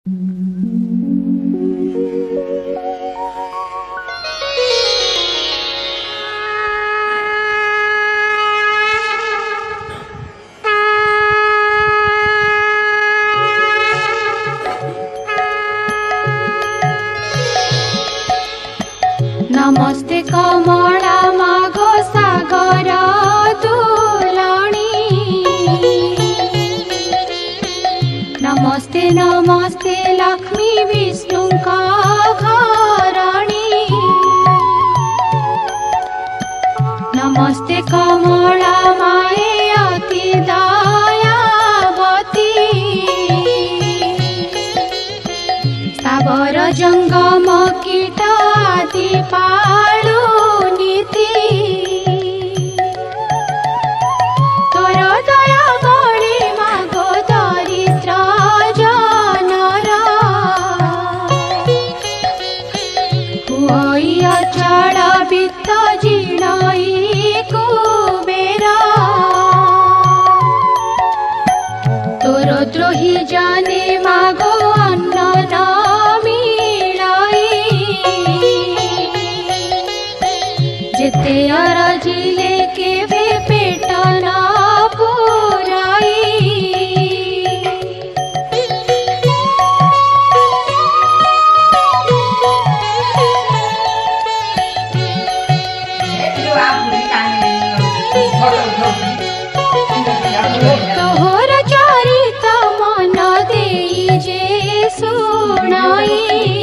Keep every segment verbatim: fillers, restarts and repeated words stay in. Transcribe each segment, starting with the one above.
नमस्ते कमला मागो सागर दुलणी नमस्ते नमस्ते लक्ष्मी विष्णु का घरणी नमस्ते कमला माए अति दयावती सावर जंगम कीट आदि पालु नीति तोर दया बड़ी मागो दरिद्र जनर हुई अचल वित्त जीर्णई कुबेर तोर द्रोही जाने मागो अन्न जेते अरजिले के वे पेट न पुराई तोहर चरित मन देई जे सुनाई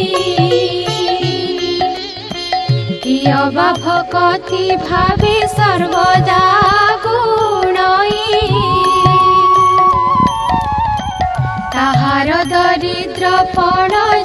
कियबा भक्ति भावे सर्वदा गुणई ताहार दरिद्र पण